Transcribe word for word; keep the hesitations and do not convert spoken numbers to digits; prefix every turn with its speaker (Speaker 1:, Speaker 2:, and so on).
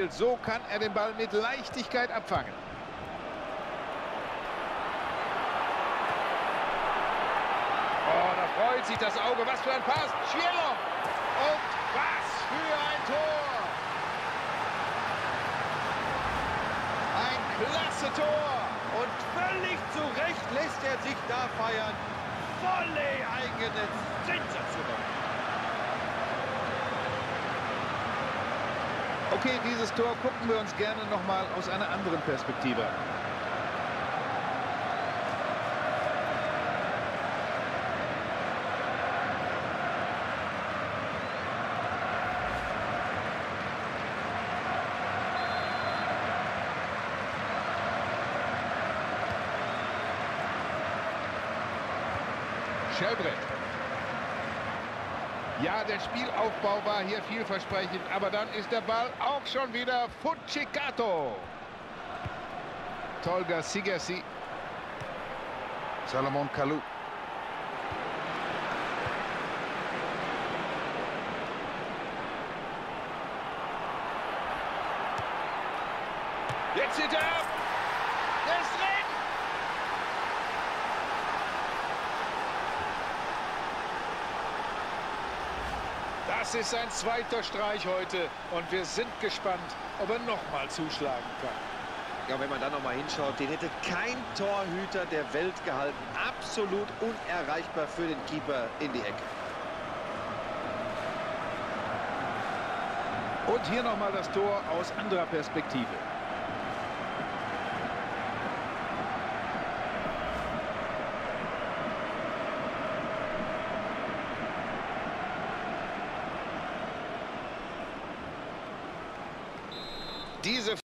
Speaker 1: gespielt. So kann er den Ball mit Leichtigkeit abfangen. Oh, da freut sich das Auge. Was für ein Pass. Schwierloch. Und was für ein Tor. Ein klasse Tor.
Speaker 2: Und völlig zu Recht lässt er sich da feiern. Volley eingenetzt. Sensationell.
Speaker 1: Okay, dieses Tor gucken wir uns gerne noch mal aus einer anderen Perspektive an. Schellbrett. Ja, der Spielaufbau war hier vielversprechend, aber dann ist der Ball auch schon wieder Fucikato. Tolga Sigersi. Salomon Kalou. Jetzt zieht er ab. Der ist drin. Das ist sein zweiter Streich heute und wir sind gespannt, ob er nochmal zuschlagen kann.
Speaker 2: Ja, wenn man da nochmal hinschaut, den hätte kein Torhüter der Welt gehalten. Absolut unerreichbar für den Keeper in die Ecke.
Speaker 1: Und hier nochmal das Tor aus anderer Perspektive. Diese